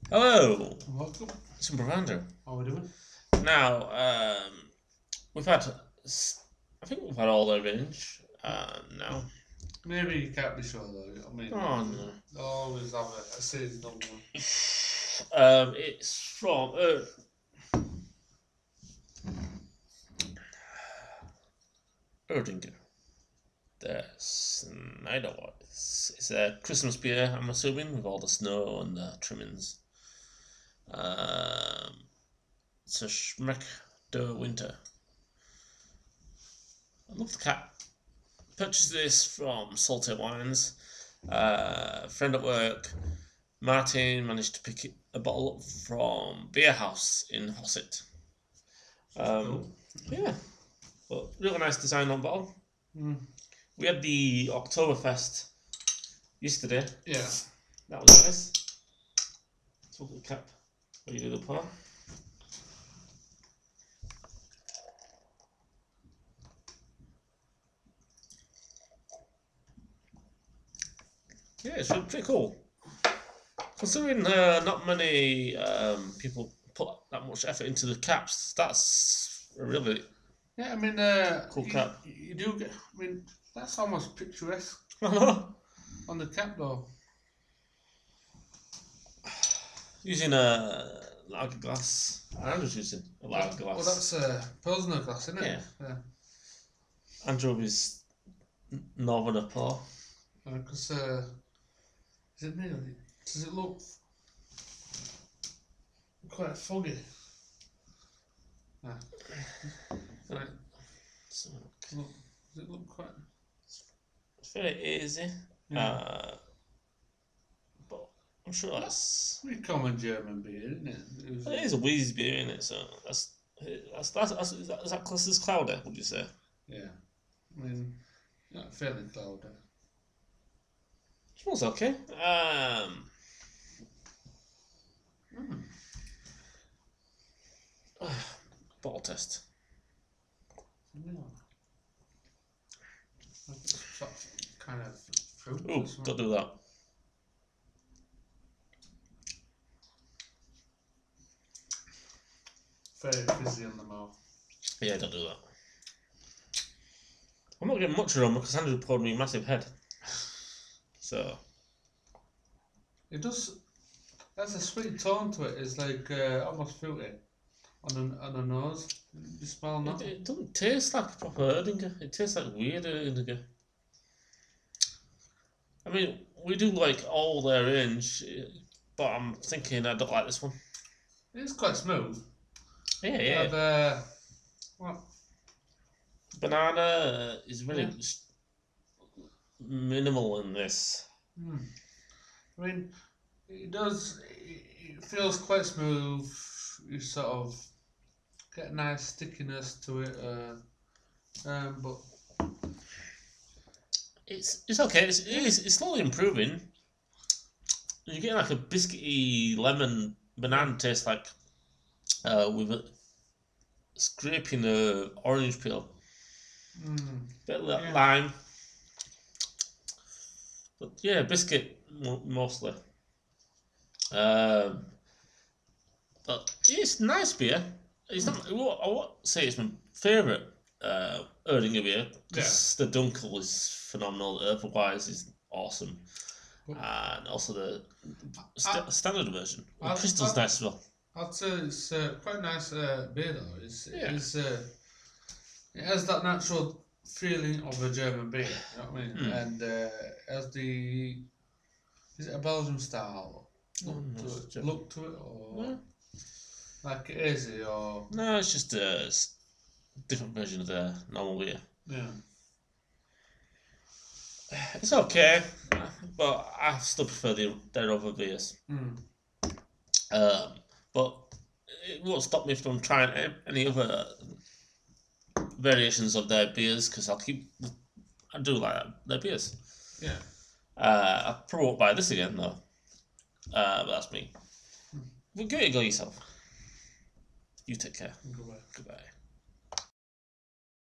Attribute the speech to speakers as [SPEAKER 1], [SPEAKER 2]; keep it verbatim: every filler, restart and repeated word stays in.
[SPEAKER 1] Hello,
[SPEAKER 2] Welcome.
[SPEAKER 1] it's Bravando.
[SPEAKER 2] How are we doing?
[SPEAKER 1] Now, um, we've had, s- I think we've had all the range uh, now.
[SPEAKER 2] Maybe you can't be sure though. I mean,
[SPEAKER 1] Oh no.
[SPEAKER 2] they always have a, a seasonal one.
[SPEAKER 1] Um, it's from uh, Erdinger. The Snyder It's, it's a Christmas beer, I'm assuming, with all the snow and the trimmings. Um, it's a Schmeck der Winter. I love the cap. Purchased this from Salty Wines. Uh, friend at work, Martin, managed to pick it, a bottle up from Beer House in Hosset. Um,
[SPEAKER 2] Cool.
[SPEAKER 1] Yeah, but really nice design on bottle.
[SPEAKER 2] Mm.
[SPEAKER 1] We had the Oktoberfest yesterday.
[SPEAKER 2] Yeah.
[SPEAKER 1] That was nice. Let's look at the cap. What do you do the pour? Yeah, it's really pretty cool. Considering uh, not many um, people put that much effort into the caps, that's a really
[SPEAKER 2] Yeah, I mean, uh,
[SPEAKER 1] cool
[SPEAKER 2] you,
[SPEAKER 1] cap.
[SPEAKER 2] you do get. I mean, that's almost picturesque
[SPEAKER 1] Using
[SPEAKER 2] on the cap though.
[SPEAKER 1] a lager glass. I was using a lager glass.
[SPEAKER 2] Well, that's a Pilsner glass, isn't it?
[SPEAKER 1] Yeah.
[SPEAKER 2] Yeah.
[SPEAKER 1] Andrew northern pour.
[SPEAKER 2] Because uh, uh, is it me? Does it look quite foggy? Yeah. Right.
[SPEAKER 1] So
[SPEAKER 2] Look, does it look quite?
[SPEAKER 1] it's very easy.
[SPEAKER 2] Yeah.
[SPEAKER 1] Uh, but I'm sure that's
[SPEAKER 2] Pretty common German beer, isn't it? It was-
[SPEAKER 1] it is a wheezy beer in it, so that's that's that's, that's is, that, is that classed as clouder? Would you say?
[SPEAKER 2] Yeah. I mean, yeah, fairly cloudy.
[SPEAKER 1] Smells okay. Um,
[SPEAKER 2] Mm.
[SPEAKER 1] bottle test.
[SPEAKER 2] Yeah. That's sort of kind of fruit.
[SPEAKER 1] Oh,
[SPEAKER 2] or something.
[SPEAKER 1] don't do that.
[SPEAKER 2] Very fizzy on the mouth.
[SPEAKER 1] Yeah, don't do that. I'm not getting much aroma because Andrew poured me a massive head. So
[SPEAKER 2] It does. There's a sweet tone to it. It's like uh, almost fruity on the on the nose. You smell
[SPEAKER 1] it,
[SPEAKER 2] that?
[SPEAKER 1] it doesn't taste like proper Erdinger. It tastes like weird Erdinger. I mean, we do like all their range, but I'm thinking I don't like this one.
[SPEAKER 2] It's quite smooth.
[SPEAKER 1] Yeah, yeah.
[SPEAKER 2] But, uh, well,
[SPEAKER 1] Banana uh, is very
[SPEAKER 2] Yeah.
[SPEAKER 1] s- minimal in this.
[SPEAKER 2] hmm. I mean, it does. It it feels quite smooth. You sort of get a nice stickiness to it. Uh, um, but
[SPEAKER 1] It's it's okay. It's it is, it's slowly improving. You get like a biscuity lemon banana taste, like uh, with a scraping a orange peel,
[SPEAKER 2] mm,
[SPEAKER 1] bit of li-
[SPEAKER 2] Yeah.
[SPEAKER 1] lime, but yeah, biscuit mo- mostly. Um, but it's nice beer. It's not. I won't, I won't say it's my favourite uh, Erdinger beer because the Dunkel is phenomenal. The Otherwise is awesome,
[SPEAKER 2] But-
[SPEAKER 1] and also the st-
[SPEAKER 2] I-
[SPEAKER 1] standard version. The
[SPEAKER 2] I-
[SPEAKER 1] Crystal's
[SPEAKER 2] I-
[SPEAKER 1] nice as well.
[SPEAKER 2] I'd say it's uh, quite a nice uh, beer though. It's,
[SPEAKER 1] Yeah.
[SPEAKER 2] it's uh, it has that natural feeling of a German beer. You know what I mean?
[SPEAKER 1] Hmm.
[SPEAKER 2] And uh, has the is it a Belgian style look,
[SPEAKER 1] Mm,
[SPEAKER 2] to,
[SPEAKER 1] it's
[SPEAKER 2] it,
[SPEAKER 1] German.
[SPEAKER 2] look to it, or
[SPEAKER 1] No,
[SPEAKER 2] like it is, or
[SPEAKER 1] no, it's just a s- different version of the normal beer.
[SPEAKER 2] yeah.
[SPEAKER 1] It's okay, but I still prefer the, their other beers.
[SPEAKER 2] Mm.
[SPEAKER 1] Um, but it won't stop me from trying a- any other variations of their beers because I'll keep. I do like their beers.
[SPEAKER 2] Yeah.
[SPEAKER 1] Uh, I probably won't buy this again though. Uh, but that's me. But give it a go yourself. You take care.
[SPEAKER 2] Goodbye.
[SPEAKER 1] Goodbye.